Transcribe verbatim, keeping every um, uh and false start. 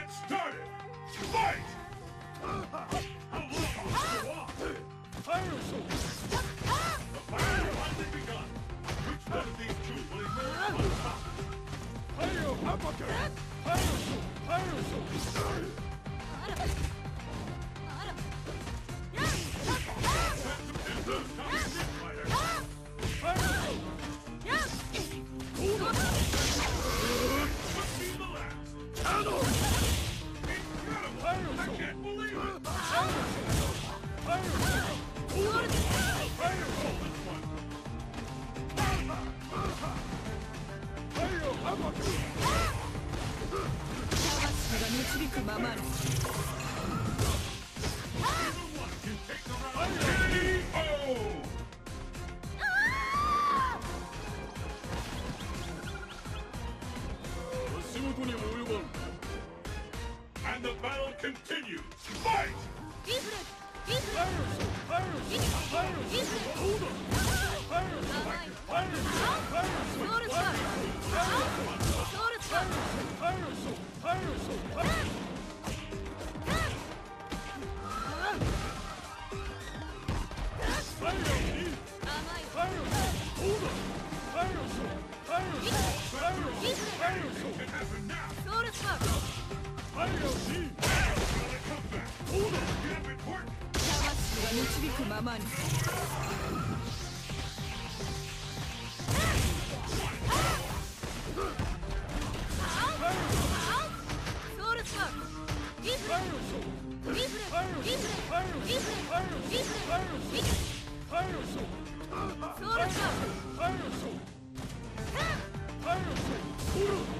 Get started! Fight! How long will this go on? Fire soul! The fight has finally begun! Which one of these two will emerge on top? Fire uppercut! Fire soul! Fire soul! And the battle continues! Fight! Fire!